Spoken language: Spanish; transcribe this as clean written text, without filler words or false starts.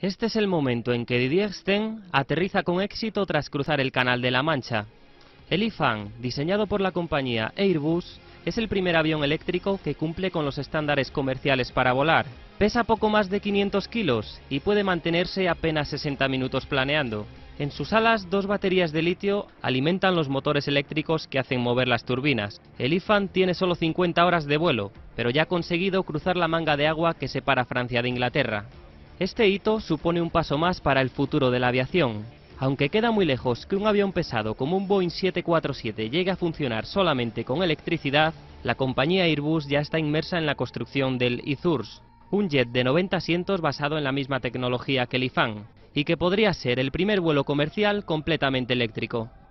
Este es el momento en que Didier Sten aterriza con éxito tras cruzar el Canal de la Mancha. El Ilfan, diseñado por la compañía Airbus, es el primer avión eléctrico que cumple con los estándares comerciales para volar. Pesa poco más de 500 kilos y puede mantenerse apenas 60 minutos planeando. En sus alas, 2 baterías de litio alimentan los motores eléctricos que hacen mover las turbinas. El Ilfan tiene solo 50 horas de vuelo, pero ya ha conseguido cruzar la manga de agua que separa Francia de Inglaterra. Este hito supone un paso más para el futuro de la aviación. Aunque queda muy lejos que un avión pesado como un Boeing 747 llegue a funcionar solamente con electricidad, la compañía Airbus ya está inmersa en la construcción del Ithurs, un jet de 90 asientos basado en la misma tecnología que el Ilfan, y que podría ser el primer vuelo comercial completamente eléctrico.